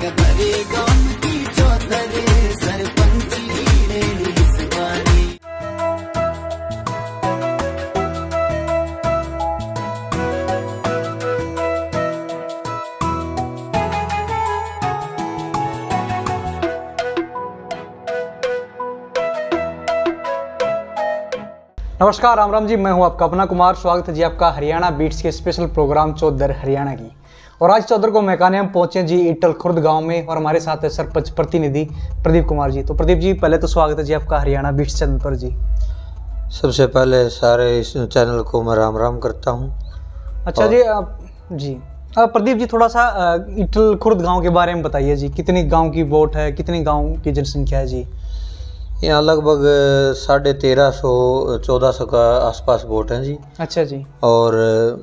नमस्कार, राम राम जी। मैं हूं आपका अपना कुमार। स्वागत है जी आपका हरियाणा बीट्स के स्पेशल प्रोग्राम चौधर हरियाणा की। और आज चौधर को मैकाने हम पहुंचे जी इटल खुर्द गांव में, और हमारे साथ है सरपंच प्रतिनिधि प्रदीप कुमार जी। तो प्रदीप जी, पहले तो स्वागत है जी आपका हरियाणा बीट्स चैनल पर जी। सबसे पहले सारे इस चैनल को मैं राम राम करता हूं। अच्छा जी प्रदीप जी, थोड़ा सा इटल खुर्द गाँव के बारे में बताइए जी। कितनी गाँव की वोट है, कितनी गाँव की जनसंख्या है जी? यहाँ लगभग 1350-1400 का आसपास वोट हैं जी। अच्छा जी। और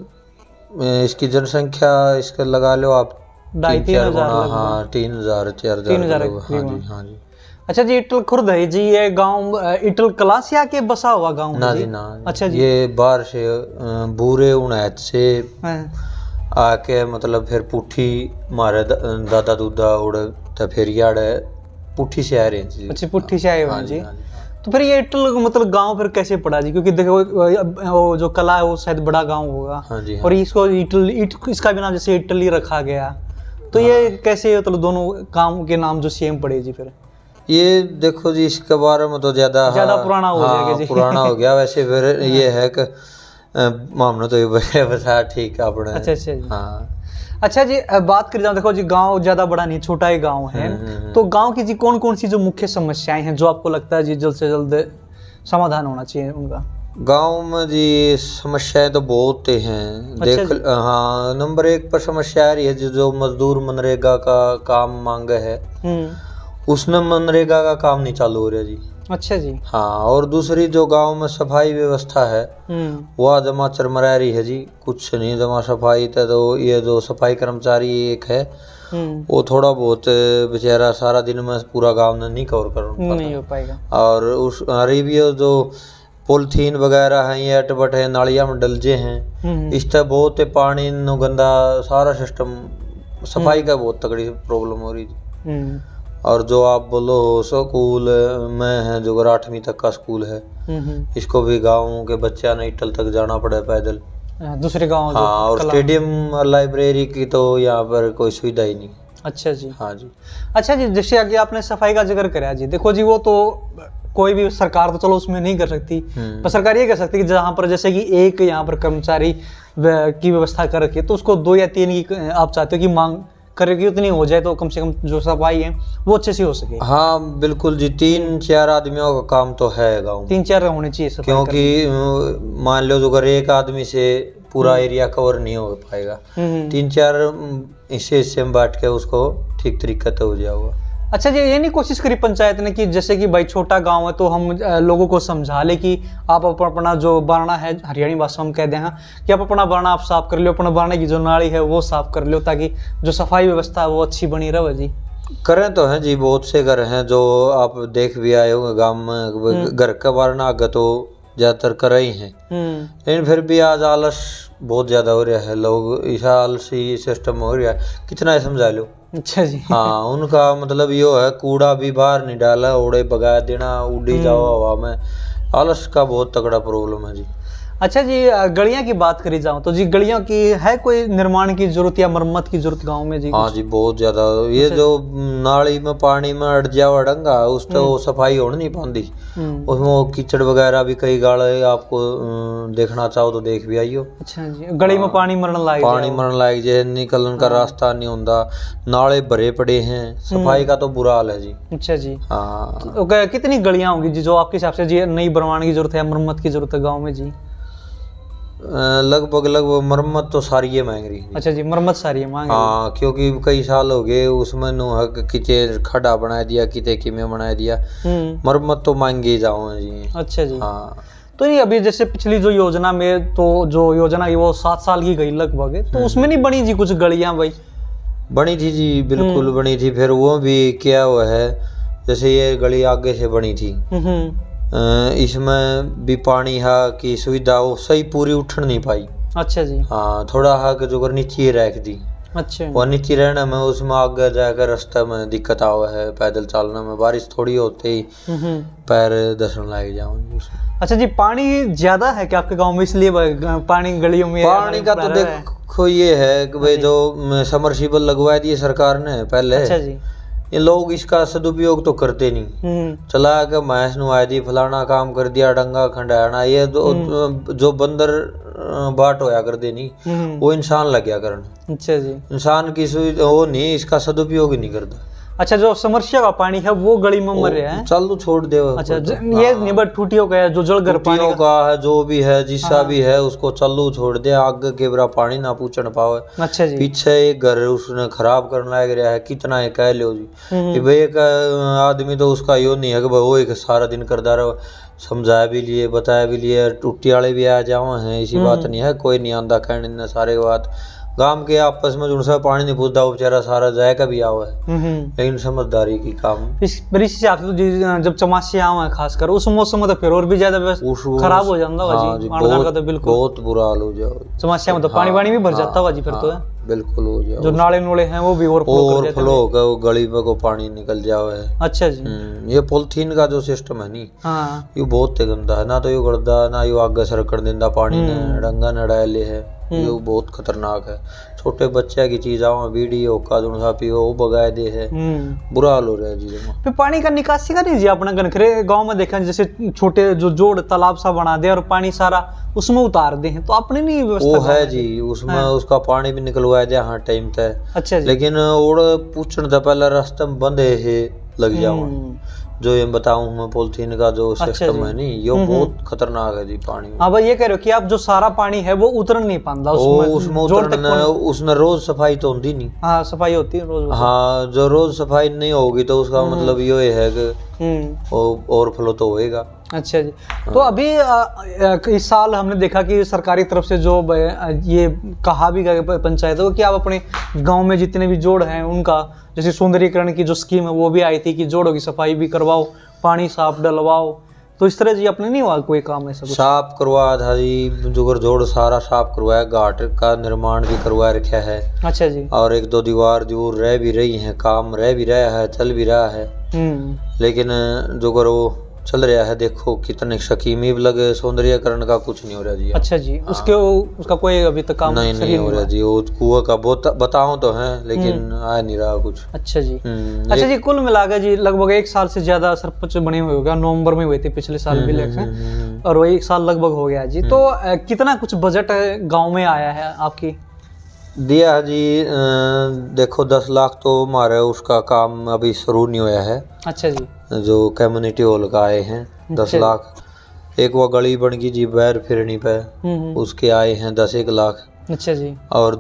इसकी जनसंख्या इसका लगा लो आप 2,500। हाँ, 3,000-4,000। हाँ जी, हाँ जी। अच्छा जी, इटल खुर्द है जी, ये गांव इटल कलासिया के बसा हुआ गांव ना है जी जी? ना। अच्छा जी। ये बाहर से बूरे उनैत से आके मतलब फिर पुठी मारे दादा दूदा उड़ तो फिर यार पुठी से आ रहे हैं जी। अच्छा, पुठी से आए हुए हैं जी। हाँ जी। तो फिर ये इटल मतलब गांव फिर कैसे पड़ा जी? क्योंकि देखो वो जो कला है वो शायद बड़ा गांव होगा। हाँ जी, हाँ। और इसको इसका भी नाम जैसे इटली रखा गया, तो ये कैसे मतलब दोनों गांव के नाम जो सेम पड़े जी? फिर ये देखो जी, इसके बारे में तो ज्यादा पुराना हो जाएगा जी। पुराना हो गया वैसे। फिर ये है कि मामला तो ये बता ठीक है अपने। अच्छा जी। हाँ। अच्छा जी, बात करी जाए, देखो जी गांव ज्यादा बड़ा नहीं, छोटा ही गांव है। तो गांव की जी कौन कौन सी जो मुख्य समस्याएं हैं जो आपको लगता है जी जल्द से जल्द समाधान होना चाहिए उनका? गांव में जी समस्याएं तो बहुत हैं। अच्छा देख हाँ, नंबर 1 पर समस्या आ रही है जो मजदूर मनरेगा का काम मांगे है, उसमें मनरेगा का काम नहीं चालू हो रहा जी। अच्छा जी। हाँ, और दूसरी जो गांव में सफाई व्यवस्था है वह जमा चरमरा रही है जी। कुछ नहीं जमा सफाई तो ये जो सफाई कर्मचारी एक है वो थोड़ा बहुत बेचारा सारा दिन में पूरा गांव में नहीं कवर कर नहीं हो पाएगा। और उस अरेबिया जो पॉलिथीन वगैरह है ये अटबट है नालिया में डलजे हैं, इससे बहुत पानी नो गंदा सारा सिस्टम सफाई का बहुत तगड़ी प्रॉब्लम हो रही थी। और जो आप बोलो स्कूल में है जो 8वीं तक का स्कूल है, इसको भी गाँव के बच्चा ने इटल तक जाना पड़े पैदल दूसरे गाँव। हाँ, और स्टेडियम और लाइब्रेरी की तो यहाँ पर कोई सुविधा ही नहीं। अच्छा जी। हाँ जी। अच्छा जी, जैसे अभी आपने सफाई का जिक्र कराया जी, देखो जी वो तो कोई भी सरकार तो चलो उसमें नहीं कर सकती, पर सरकार ये कर सकती है कि जहाँ पर जैसे कि एक यहाँ पर कर्मचारी की व्यवस्था कर रखी है तो उसको 2 या 3 की आप चाहते हो कि मांग करेगी उतनी हो जाए तो कम से कम जो सफाई है वो अच्छे से हो सके। हाँ बिल्कुल जी, 3-4 आदमियों का काम तो है गाँव 3-4 होने चाहिए सफाई, क्योंकि मान लो अगर एक आदमी से पूरा एरिया कवर नहीं हो पाएगा, 3-4 हिस्से में बांट के उसको ठीक तरीके से हो जाएगा। अच्छा जी, ये नहीं कोशिश करी पंचायत ने कि जैसे कि भाई छोटा गांव है तो हम लोगों को समझा ले कि आप अपना जो बारना है, हरियाणी भाषा में कह दें कि आप अपना बारना आप साफ कर लो, अपना बारने की जो नाली है वो साफ कर लो, ताकि जो सफाई व्यवस्था है वो अच्छी बनी रहे जी? करें तो हैं जी, बहुत से घर हैं जो आप देख भी आए होंगे गाँव में, घर का बारना आगे तो ज्यादातर कर ही हैं, लेकिन फिर भी आज आलस बहुत ज्यादा हो रहा है। लोग इस आलसी सिस्टम हो रहा है, कितना समझा लो। अच्छा जी। हाँ, उनका मतलब ये है कूड़ा भी बाहर नहीं डाला, ओड़े भगा देना, उड़ी जाओ हवा में। आलस का बहुत तगड़ा प्रॉब्लम है जी। अच्छा जी, गलियां की बात करी जाऊं तो जी गलियों की है कोई निर्माण की जरूरत या मरम्मत की जरूरत गांव में जी? हाँ जी, बहुत ज्यादा। ये जो नाली में पानी में अड़ जाओ डंगा उस तो सफाई हो नहीं पाती, उसमें कीचड़ वगैरह भी कई गाड़े आपको देखना चाहो तो देख भी आइयो। अच्छा जी, गली में पानी मरने लायक जे निकलने का रास्ता नहीं होता, नाले भरे पड़े हैं, सफाई का तो बुरा हाल है जी। अच्छा जी। हाँ, तो कितनी गलियां होंगी जी जो आपके हिसाब से जी नई बनवाने की जरूरत है, मरम्मत की जरूरत है गाँव में जी? लगभग मरम्मत तो सारी है मांग रही है। अच्छा जी, मरम्मत सारी है मांग रही। हाँ, क्योंकि कई साल हो गए उसमें किचे खड्डा बना दिया, किते किमे बना दिया, मरम्मत तो मांगी जाओ जी। अच्छा जी। हाँ, तो ये अभी जैसे पिछली जो योजना में तो जो योजना है वो 7 साल की गई लगभग, तो उसमें नहीं बनी जी कुछ गलियां? भाई बनी थी जी, बिल्कुल बनी थी। फिर वो भी क्या हुआ है, जैसे ये गली आगे से बनी थी, इसमें भी पानी है की सुविधा वो सही पूरी उठ नहीं पाई। अच्छा जी। हाँ, थोड़ा है कि जो नीचे रख दी। अच्छा। वो नीचे रहने में, उसमें आगे जाकर रास्ते में दिक्कत आवा है, पैदल चलने में बारिश थोड़ी होते ही पैर धसन लग जाओ। अच्छा जी, पानी ज्यादा है क्या आपके गांव में, इसलिए पानी गलियों में? पानी का तो देखो ये है कि भाई जो समरसीबल लगवा दिए सरकार ने पहले। अच्छा जी। ये लोग इसका सदुपयोग तो करते नहीं, चला के भैंस नुआ दी, फलाना काम कर दिया, डंगा खंडाना, ये जो बंदर बाट होया कर देनी वो इंसान लग गया करना। अच्छा जी। इंसान की वो नहीं, इसका सदुपयोग ही नहीं करता। अच्छा, जो समस्या का पानी है वो गली में मर रहा है, चल छोड़ दे। अच्छा, ये निबर टूटियों का है, जो जलघर पानी का है, जो भी है, जिसका भी है, उसको चलू छोड़ दे, आगे के बरा पानी ना पूछन पावे। अच्छा जी। पीछे एक घर उसने खराब करने लग रहा है, कितना है कह लो जी। भाई एक आदमी तो उसका यो नहीं है कि वो एक सारा दिन करता रहो, समझाया भी लिए, बताया भी लिए, टूटी वाले भी आ जाओ हैं, इसी बात नहीं है, कोई नहीं आंदा कहने सारे बात। गांव के आपस में उनसे पानी नहीं पूछता, वो बेचारा सारा जायका भी आवा है, लेकिन समझदारी की काम। जब चमासी आवा है खासकर उस मौसम में तो फिर और भी ज्यादा खराब हो जाता होगा जी, तो बिल्कुल बहुत बुरा हाल हो जाओ। चमासिया में तो पानी भी भर जाता होगा जी फिर तो। बिल्कुल हो जाओ, जो नाले नोले हैं वो भी ओवरफ्लो होकर वो गली में को पानी निकल जावे है। अच्छा जी। ये पॉलिथीन का जो सिस्टम है नी, ये बहुत गंदा है, ना तो यो गड़दा, ना यो आगे सरकड़ देंदा पानी ने, डंगा नड़ाले है, ये बहुत खतरनाक है। छोटे बच्चे की चीज आओ वीडियो का जो पियो वो बगाए दे है, बुरा हाल हो रहा है जी। फिर पानी का निकासी का नहीं जी अपना गनखरे गांव में देखा, जैसे छोटे जो जोड़ तालाब सा बना दे और पानी सारा उसमें उतार दे हैं, तो अपने नहीं व्यवस्था वो है जी, उसमें उसका पानी भी निकलवाया जाए हाँ टाइम तय। अच्छा जी। लेकिन ओड़ पूछने से पहले रास्ते में बंदे है लग जाओ, जो ये बताऊं मैं पॉलिथीन का जो सिस्टम है नहीं, ये बहुत खतरनाक है जी पानी। हाँ भाई, ये कह रहे हो कि आप जो सारा पानी है वो उतर नहीं पाता उसमें उसमें रोज सफाई तो होती नहीं। हाँ, सफाई होती है रोज। हाँ, जो रोज सफाई नहीं होगी तो उसका मतलब ये है कि ओवरफ्लो तो होएगा। अच्छा जी। तो अभी इस साल हमने देखा कि सरकारी तरफ से जो ये कहा भी गया पंचायतों को कि आप अपने गांव में जितने भी जोड़ हैं उनका, जैसे सौंदर्यीकरण की जो स्कीम है वो भी आई थी कि जोड़ों की सफाई भी करवाओ, पानी साफ डलवाओ, तो इस तरह जी अपने नहीं हुआ कोई काम ऐसा? साफ करवा था जी, जुगर जोड़ सारा साफ करवाया, घाट का निर्माण भी करवा रखा है। अच्छा जी। और एक दो दीवार जो रह भी रही है, काम रह भी रहा है, चल भी रहा है, लेकिन जुगर वो चल रहा है। देखो कितने स्कीमें लगे, सौंदर्यकरण का कुछ नहीं हो रहा जी। अच्छा जी। उसका कोई अभी तक काम नहीं हो रहा जी। वो कुआं का बताओ तो है, लेकिन आ नहीं रहा कुछ। अच्छा जी। अच्छा जी, कुल मिलाकर जी लगभग 1 साल से ज्यादा सरपंच बने हुए होगा, नवंबर में हुए थे पिछले साल भी इलेक्शन, और वो 1 साल लगभग हो गया जी। तो कितना कुछ बजट गाँव में आया है आपकी? दिया जी, देखो 10 लाख तो हमारे उसका काम अभी शुरू नहीं हुआ है। अच्छा जी। जो कम्युनिटी हॉल का आए हैं 10 लाख, एक वो गली बन गई जी बैर फिरनी पे, उसके आए हैं 10-1 लाख। अच्छा जी। और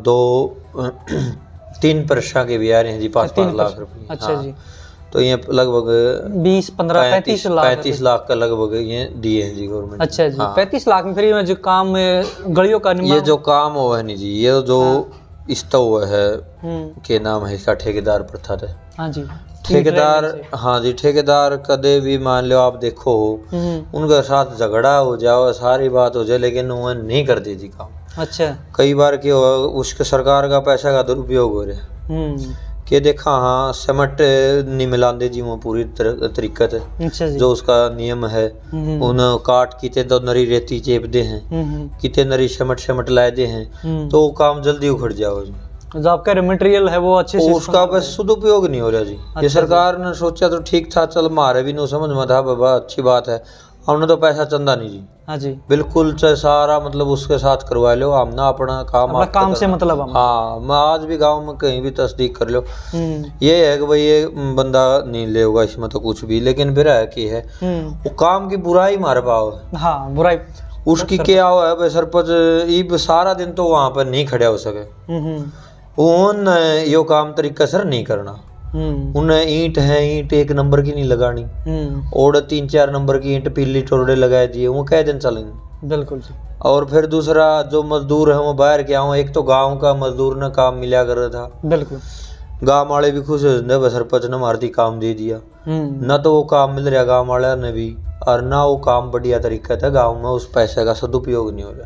2-3 परसा के भी आ रहे हैं जी 5-5 लाख रुपए। अच्छा जी। तो ये लगभग 35 लाख का लगभग ये दिए हैं जी गवर्नमेंट। अच्छा जी। 35 लाख में फिर जो काम गलियों का ये जो काम हुआ है नहीं जी, ये जो हुआ है के नाम है इसका ठेकेदार प्रथा है। हाँ जी। ठेकेदार, हाँ जी, ठेकेदार कदे भी मान लो आप देखो उनके साथ झगड़ा हो जाओ, सारी बात हो जाए, लेकिन वो नहीं करती जी काम। अच्छा। कई बार क्या हुआ, उसके सरकार का पैसा का दुरुपयोग हो रहा है कि देखा हाँ सीमेंट नहीं मिलाते जी वो पूरी तरीका से। अच्छा जो उसका नियम है, उन काट किते तो नरी रेती चेप दे हैं, किते नरी सीमेंट लाए दे हैं, तो काम जल्दी उखड़ जाओ। जो आपका मटेरियल है वो अच्छे से उसका बस सदुपयोग नहीं हो रहा जी। अच्छा, ये सरकार ने सोचा तो ठीक था, चल मारे भी नहीं समझ में था बाबा, अच्छी बात है, हमने तो पैसा चंदा नहीं जी। हाँ जी। बिल्कुल सारा मतलब उसके साथ करवा लो, हम ना अपना काम से मतलब हम। हाँ, मैं आज भी गांव में कहीं भी तस्दीक कर लो, ये है कि भाई ये बंदा नहीं ले होगा इसमें तो कुछ भी, लेकिन फिर है कि है वो काम की बुराई मार पाओ। हाँ, बुराई उसकी क्या हुआ है भाई, सरपंच सारा दिन तो वहां पर नहीं खड़े हो सके, उन यो काम तरीका सर नहीं करना, उन्हें ईंट है, ईंट 1 नंबर की नहीं लगानी, और 3-4 नंबर की ईंट पीली टोड़े लगाए दिए, वो कै दिन चलेंगे। बिल्कुल। और फिर दूसरा जो मजदूर है वो बाहर क्या हो, एक तो गांव का मजदूर ने काम मिला कर रहा था। बिल्कुल। गांव वाले भी खुश हो, सरपंच ने मारती काम दे दिया, न तो वो काम मिल रहा गांव वाले ने भी, और ना वो काम बढ़िया तरीका था, गाँव में उस पैसे का सदुपयोग नहीं हो रहा।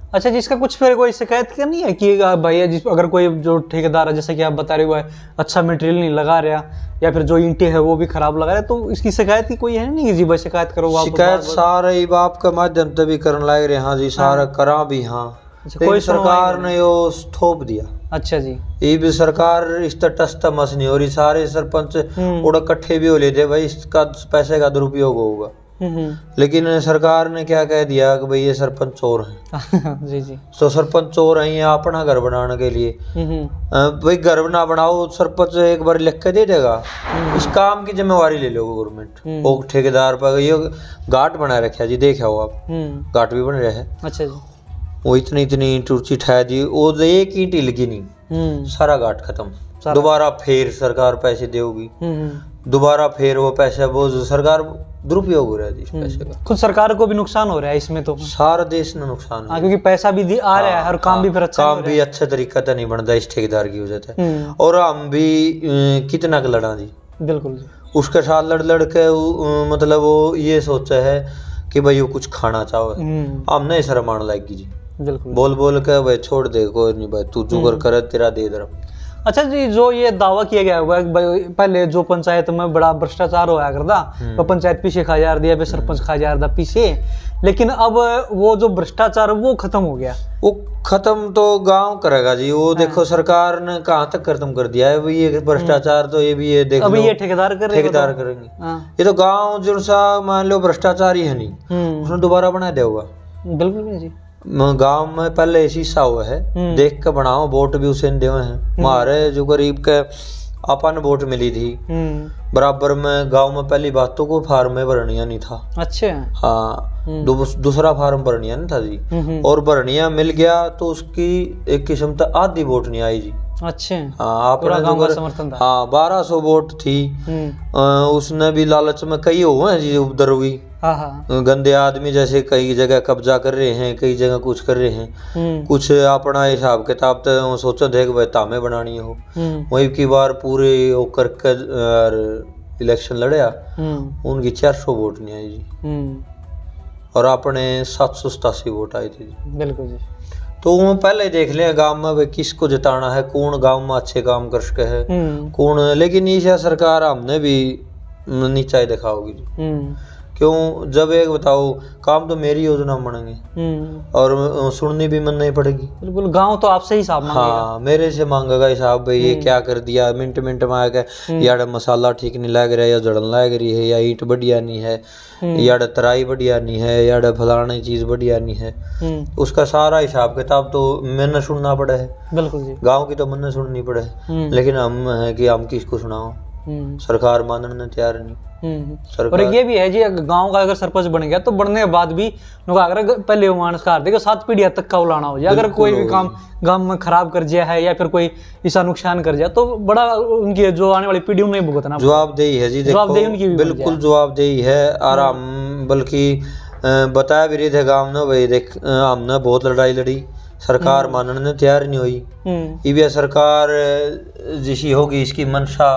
अच्छा जी, इसका कुछ फिर कोई शिकायत करनी है कि भाई अगर कोई जो ठेकेदार है, जैसे कि आप बता रहे हुए अच्छा मटेरियल नहीं लगा रहा या फिर जो ईंटें है वो भी खराब लगा रहा है, तो इसकी शिकायत की कोई है नहीं जी? भाई शिकायत करो आप। शिकायत सारे बाप के माध्यम से भी करने लग रहे। हाँ जी, सारा करा भी। हाँ, कोई सरकार ने यो थोप दिया। अच्छा जी, ये भी सरकार इस टस्ता मस नहीं हो रही। सारे सरपंच उड़ा इकट्ठे भी हो लेते भाई इसका पैसे का दुरुपयोग होगा, लेकिन सरकार ने क्या कह दिया कि भाई ये सरपंच चोर हैं। जी जी, तो सरपंच चोर हैं, ये अपना घर बनाने के लिए। भाई घर ना बनाओ, सरपंच एक बार लिख के दे देगा। इस काम की जिम्मेवारी ले लो गवर्नमेंट। वो ठेकेदार पर ये घाट बना रखा जी, देखा हो आप, घाट भी बन रहा है। अच्छा जी, वो इतनी इतनी ईंट ऊंची ठा दी, वो एक ईंट हिलगी नहीं, सारा घाट खत्म। दोबारा फिर सरकार पैसे देगी, दोबारा फिर वो पैसे वो सरकार दुरुपयोग हो रहा है जी इस पैसे का। खुद सरकार को भी नुकसान हो रहा है इसमें, तो सारा देश में नुकसान है, क्योंकि पैसा भी आ रहा है और काम भी फिर अच्छा काम भी अच्छे तरीके से नहीं बनता इस ठेकेदार की वजह से। और हम भी कितना का लड़ा जी, बिल्कुल जी, उसके साथ लड़ लड़ के मतलब वो ये सोचा है कि भाई वो कुछ खाना चाहो, हमने शर्म मान लाएगी जी, बिल्कुल बोल बोल के भाई छोड़ दे, कोई नहीं भाई तू जुगर कर तेरा दे दर। अच्छा जी, जो ये दावा किया गया हुआ है पहले जो पंचायत में बड़ा भ्रष्टाचार होया करता, तो पंचायत पीछे खा जा दिया, सरपंच खा जा रहा पीछे, लेकिन अब वो जो भ्रष्टाचार वो खत्म हो गया। वो खत्म तो गांव करेगा जी, वो देखो सरकार ने कहाँ तक खत्म कर दिया है ये भ्रष्टाचार। तो ये भी ये देखो अभी ये ठेकेदार करेंगे। ये तो गाँव जो सा मान लो भ्रष्टाचार ही है नहीं, उसने दोबारा बना दिया होगा। बिल्कुल जी, गांव में पहले शीशा हुआ है, देख के बनाओ, वोट भी उसे दे हैं। हमारे जो गरीब के अपन वोट मिली थी बराबर में, गांव में पहली बात तो कोई फार्म में भरनिया नहीं था। अच्छा, हाँ, दूसरा फार्म भरनिया नहीं था जी, और भरनिया मिल गया तो उसकी एक किस्म तक आधी वोट नहीं आई जी। अच्छा, हाँ, आपने समर्थन था। हाँ, 1200 वोट थी, उसने भी लालच में कई हुए हैं जी उधर हुई। गंदे आदमी जैसे कई जगह कब्जा कर रहे हैं, कई जगह कुछ कर रहे हैं, कुछ अपना हिसाब किताब तो सोचो देख भाई तामे बनानी हो। वही की बार पूरे करके इलेक्शन लड़या, उनकी 400 वोट नहीं आई जी, और अपने 787 वोट आई थी। बिल्कुल जी, तो वो पहले देख ले गांव में भाई किसको जिताना है, कौन गांव में अच्छे काम कर सके है, कौन। लेकिन ये सरकार हमने भी नीचा ही दिखाओगी जी। क्यों? जब एक बताओ काम तो मेरी योजना बनेंगे और सुननी भी मन नहीं पड़ेगी। बिल्कुल, गांव तो आपसे ही हिसाब मांगेगा। हाँ, मेरे से मांगेगा हिसाब, भाई ये क्या कर दिया, मिनट मिनट में आके यार मसाला ठीक नहीं लग रहा है, या जड़न लग रही है, या ईंट बढ़िया नहीं है, या तराई बढ़िया नहीं है, या फलानी चीज बढ़िया नहीं है। उसका सारा हिसाब किताब तो मैंने सुनना पड़ा है। बिल्कुल जी, गाँव की तो मैंने सुननी पड़े, लेकिन हम है कि हम किसको सुनाओ, सरकार मानने तैयार नहीं। और ये भी है जी, गांव का अगर सरपंच बन गया तो बनने के बाद भी अगर पहले मानस का देखो 7 पीढ़ियां तक का उलाना हो जाए, अगर कोई भी काम गांव में खराब कर दिया है या फिर कोई ऐसा नुकसान कर दिया तो बड़ा उनकी जो आने वाली पीढ़ी उन्हें भुगतना जवाबदेही है जी। जवाबदेही उनकी बिल्कुल जवाबदेही है। आराम बल्कि बताया भी रहे थे गाँव में, भाई देख हमने बहुत लड़ाई लड़ी, सरकार मानने तैयार नहीं हुई। ये सरकार जिसी होगी इसकी मंशा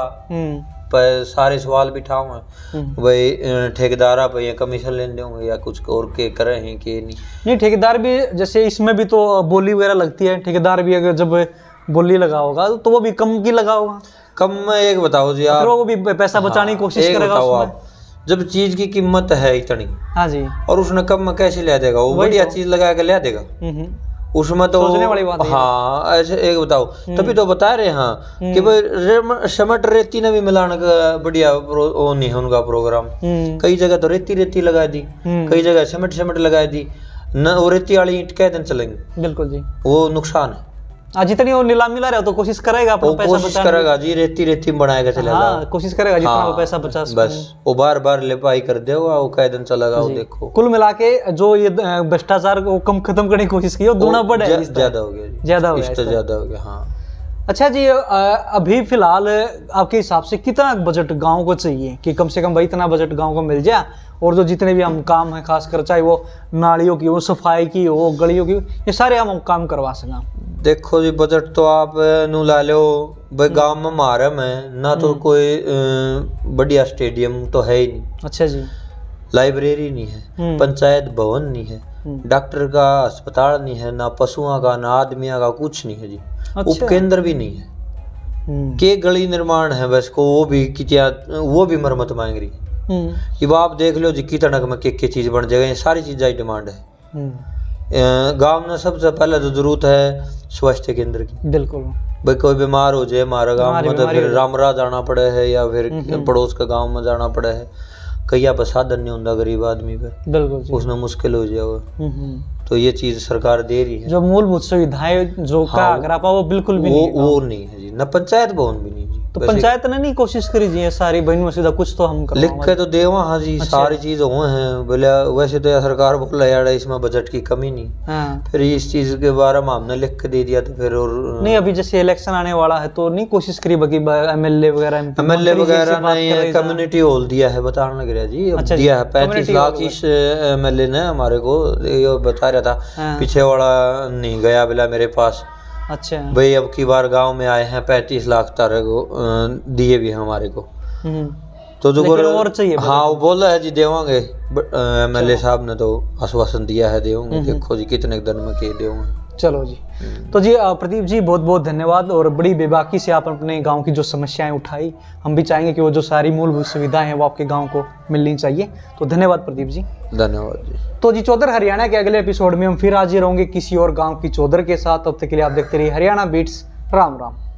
पर सारे सवाल बिठाओ भाई ठेकेदार भाई कमीशन लेने देंगे या कुछ और के करे हैं कि नहीं। ठेकेदार भी जैसे इसमें भी तो बोली वगैरह लगती है, ठेकेदार भी अगर जब बोली लगा होगा तो वो भी कम की लगा होगा। कम में एक बताओ जी आप, वो भी पैसा बचाने की कोशिश करेगा आप, जब चीज की कीमत है इतनी, हाँ जी, और उसने कम में कैसे ले देगा, वो बढ़िया चीज लगा के ले देगा उसमें तो वाली बात। हाँ, ऐसे एक बताओ, तभी तो बता रहे हैं कि भाई सिमट रेती ने भी मिलाने का बढ़िया वो नहीं है उनका प्रोग्राम। कई जगह तो रेती रेती लगा दी, कई जगह सिमट सिमट लगा दी न, वो रेती वाली ईंट कै दिन चलेंगे। बिल्कुल जी, वो नुकसान है। जितनी वो नीलामी ला रहा है तो कोशिश करेगा, कोशिश करेगा जी, रेती रेती बनाएगा चलेगा। हाँ, कोशिश करेगा जितना वो पैसा बचा सके, बस वो बार बार लिपाई कर देगा, वो कई दिन चलेगा। वो देखो कुल मिला के जो ये भ्रष्टाचार को कम खत्म करने की कोशिश की वो दूना बढ़ है, ज्यादा हो गया, ज्यादा हो गया। हाँ, अच्छा जी, अभी फिलहाल आपके हिसाब से कितना बजट गांव को चाहिए कि कम से कम भाई इतना बजट गांव को मिल जाए, और जो जितने भी हम काम है खासकर चाहे वो नालियों की हो, सफाई की हो, गलियों की, ये सारे हम काम करवा सकें? देखो जी, बजट तो आप नू ला लो भाई, गांव में मारे में ना तो कोई बढ़िया स्टेडियम तो है ही नहीं। अच्छा जी, लाइब्रेरी नहीं है, पंचायत भवन नहीं है, डॉक्टर का अस्पताल नहीं है, ना पशुओं का ना आदमियों का कुछ नहीं है जी। अच्छा। उपकेंद्र भी नहीं है। के गली निर्माण है बस को, वो भी मरम्मत मांग रही है। अब आप देख लो जी कितने में के चीज बन जाएगा, सारी चीज़ डिमांड है। गांव में सबसे पहले तो जरूरत है स्वास्थ्य केंद्र की। बिल्कुल भाई कोई बीमार हो जाए हमारा गांव में तो फिर रामरा जाना पड़े है या फिर पड़ोस के गांव में जाना पड़े है, कई पर साधन नहीं होता गरीब आदमी पे, बिल्कुल उसमें मुश्किल हो जाएगा। तो ये चीज सरकार दे रही है। जो मूलभूत सुविधाएं जो का अगर आप वो बिल्कुल भी नहीं, वो नहीं है जी, न पंचायत भवन भी नहीं जी। तो पंचायत ने नहीं कोशिश करी जी सारी बहन में सीधा कुछ तो हम लिख के तो देवा। हाँ जी। अच्छा। सारी चीज हुए हैं बोले, वैसे तो सरकार बोला यार इसमें बजट की कमी नहीं। हाँ। फिर इस चीज के बारे में हमने लिख के दे दिया तो फिर और नहीं। अभी जैसे इलेक्शन आने वाला है तो नहीं कोशिश करी बाकी एमएलए वगैरह ने कम्युनिटी हॉल दिया है, बताने लग रहा जी। अच्छा, दिया है 35 लाख इस एमएलए ने हमारे को ये बता रहा था। पीछे वाला नहीं गया बोला मेरे पास। अच्छा भाई अब की बार गांव में आए हैं 35 लाख तारे को दिए भी हमारे को। तो जो और चाहिए। हाँ वो बोला है जी देवांगे, एमएलए साहब ने तो आश्वासन दिया है देंगे। देखो जी कितने दिन में के देंगे। चलो जी। तो जी प्रदीप जी बहुत बहुत धन्यवाद, और बड़ी बेबाकी से आप अपने गांव की जो समस्याएं उठाई, हम भी चाहेंगे कि वो जो सारी मूलभूत सुविधाएं हैं वो आपके गांव को मिलनी चाहिए। तो धन्यवाद प्रदीप जी। धन्यवाद जी। तो जी चौधर हरियाणा के अगले एपिसोड में हम फिर हाजिर होंगे किसी और गांव की चौधर के साथ। तब तक के लिए आप देखते रहिए हरियाणा बीट्स। राम राम।